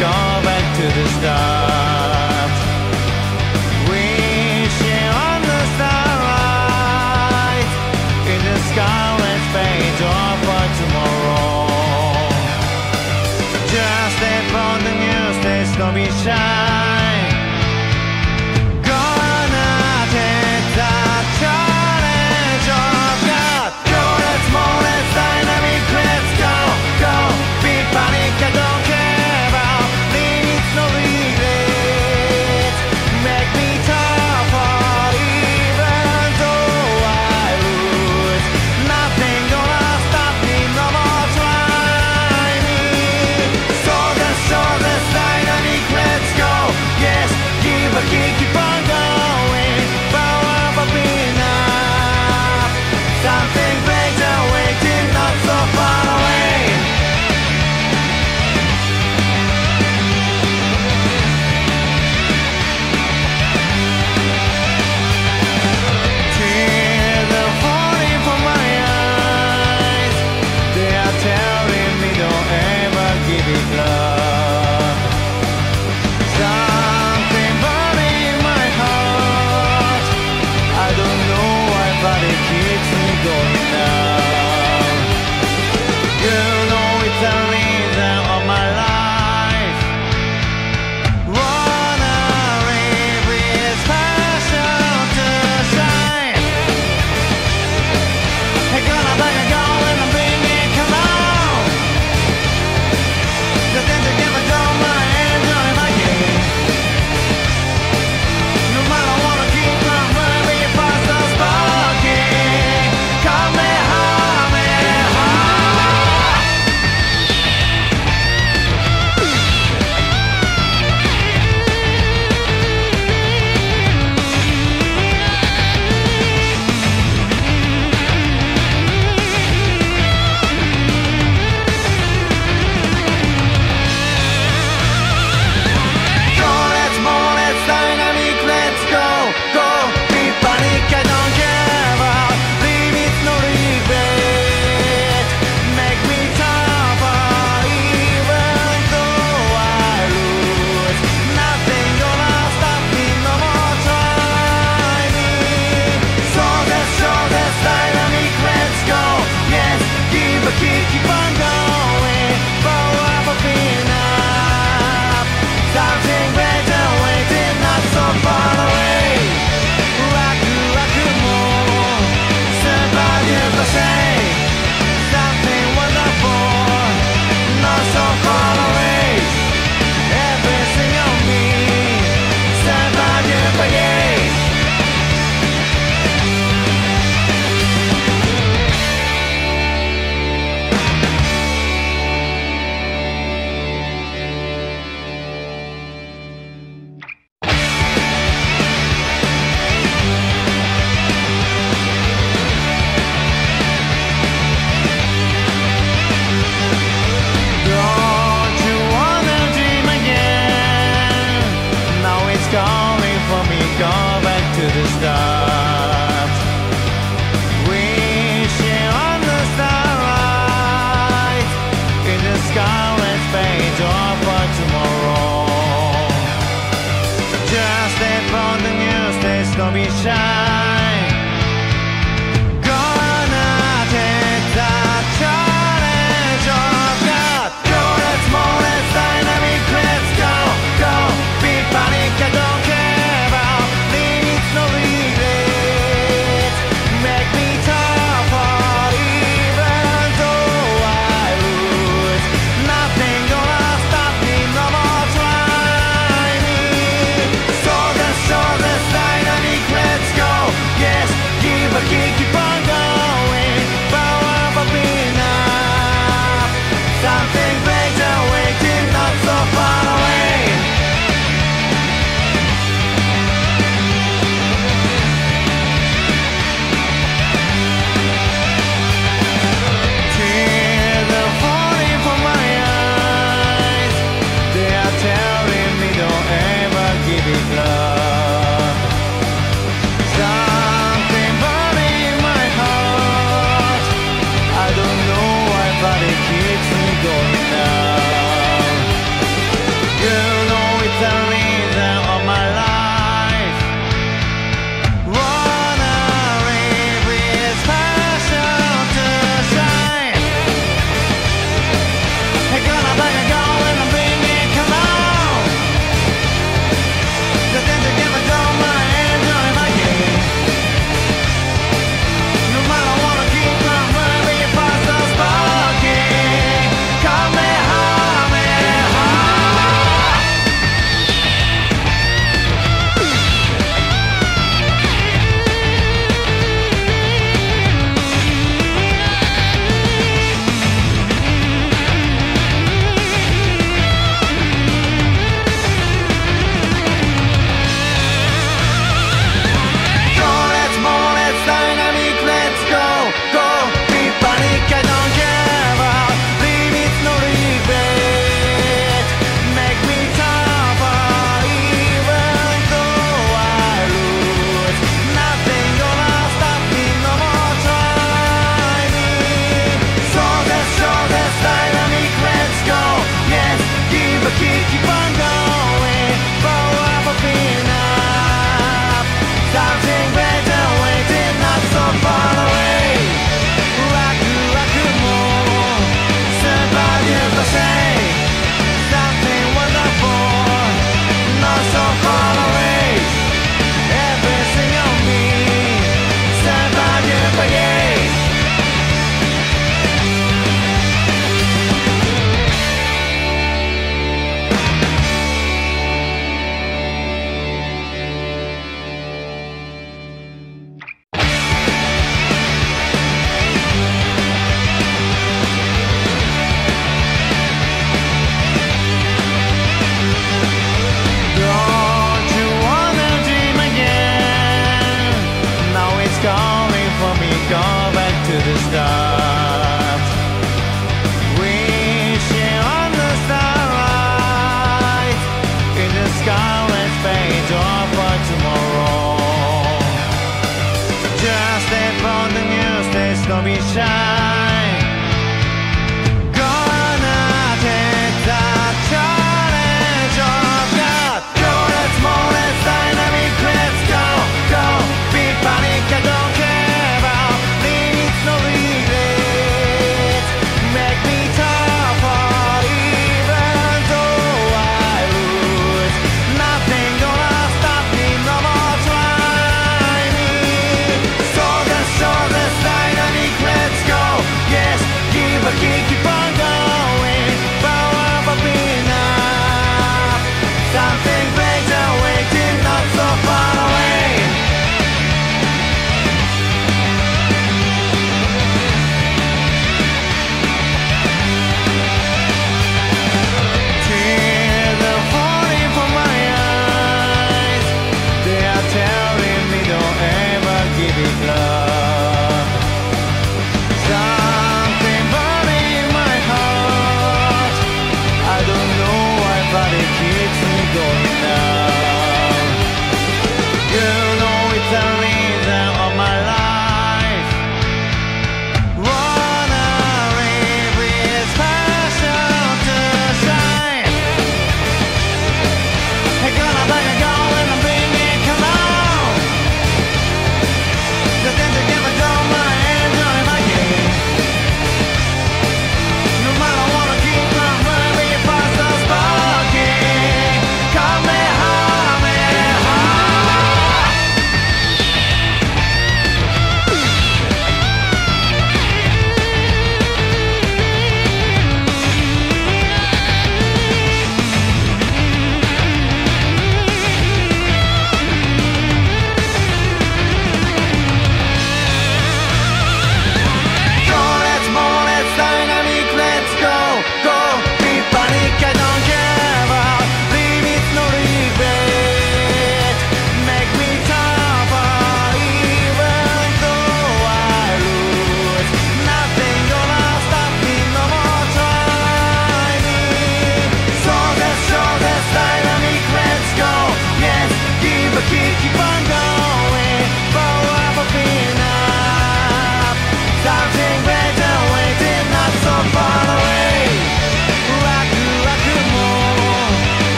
go back to the start. Wishing on the starlight in the sky, let's fade off for tomorrow. Just step on the new stage, don't be shy. Gonna take that challenge of God. Go, let's move, let's dynamic, let's go, go. Be panic, I don't care about limits, no regrets. Make me tougher, even though I lose. Nothing gonna stop me, no more try me. So let's dynamic, let's go. Yes, give a kick, keep on going. Power popping up. Something breaks waiting, not so far away. Tears are falling from my eyes. They are telling me don't ever give it love. Something burning in my heart. I don't know why, but it keeps me going now. You know it's the reason of my life. Wanna live with passion to shine. Hey, gonna bang a go and I'm bringing, come on. The things that give a drum, my hands on my game. No matter what, I keep on moving fast and sparking. Come and hum and hum. Go, let's move, let's dynamic, let's go, go. Be panic, I don't care about limits, no regret. Make me tougher, even though I lose. Nothing gonna stop me, no more try me. So let's dynamic, let's go. Yes, give a kick, keep on going. Power popping up. Something better waiting, not so far away. Rock, rock, more. Somebody to say something wonderful, not so far away. Everything on me, somebody to say. Don't you wanna dream again? Now it's calling for me, go back to the start. Wishing on the starlight in the sky, let's fade off for tomorrow. Just step on the new stage, don't be shy. Gonna take that challenge of God. Go, let's move, let's dynamic, let's go, go. Be panic, I don't care about limits, no regrets. Make me tougher, even though I lose. Nothing gonna stop me, no more try me. So let's dynamic, let's go.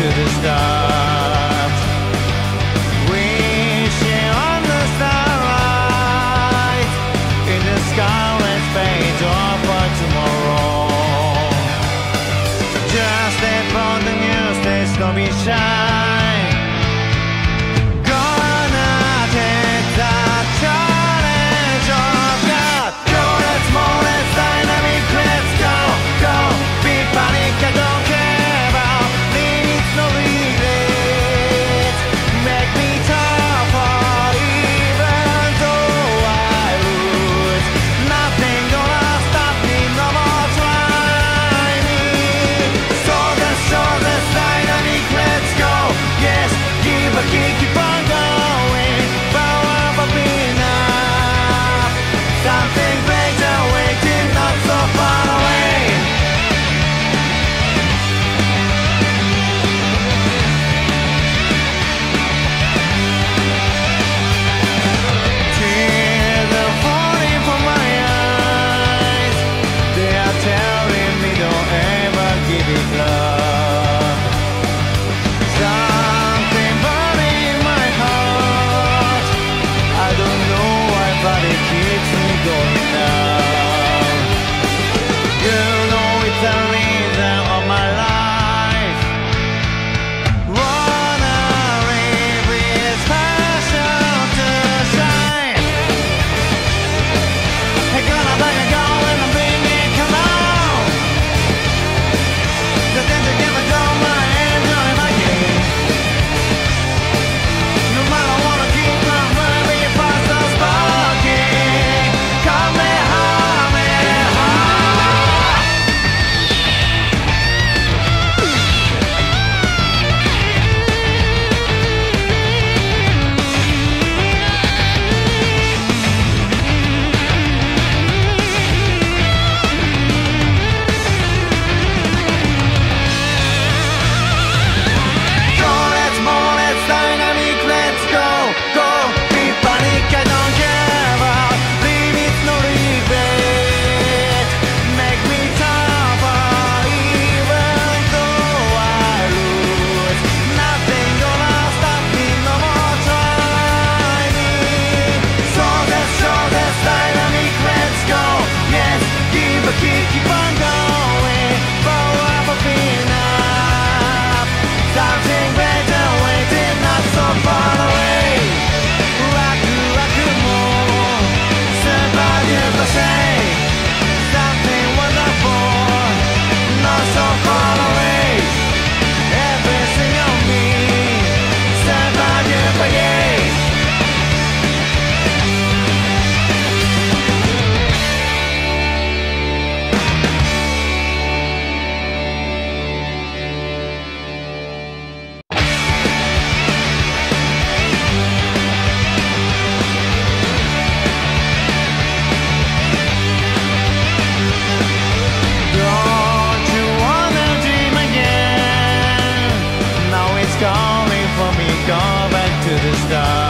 the start. Wishing on the starlight in the scarlet fade off for tomorrow. Just stay from the news, there's no be shy. Gonna take that challenge of God. Go, let's move, let's dynamic, let's go, go. Be panic, I don't care about limits, no limits. Make me tougher, even though I lose. Nothing gonna stop me, no more try me. So let's dynamic, let's go. Yes, give a kick, keep on going. Power up enough. Something greater waiting, not so far away. Tears are falling from my eyes. They are telling me don't ever give it up. Something burning in my heart. I don't know why, but it keeps me going now. You know it's the reason of my life. Wanna live with passion to shine. Hey, gonna let it go and I'm bringing, come on. The things that give me joy, my enjoy my game. No matter what I keep on moving, fast as sparking. Kamehameha. Go, let's move, let's dynamic, let's go, go. Be panic, I don't care about limits, no regret. Make me tougher, even though I lose. Nothing gonna stop me, no more try me. So let's dynamic, let's go. Yes, give a kick, keep on going. Power up enough. Something better waiting, not so far away. Rock, rock, more. Somebody ever say something wonderful, not so far away. Everything on me. Somebody ever yes. Don't you wanna dream again? Now it's calling for me, go back to the start.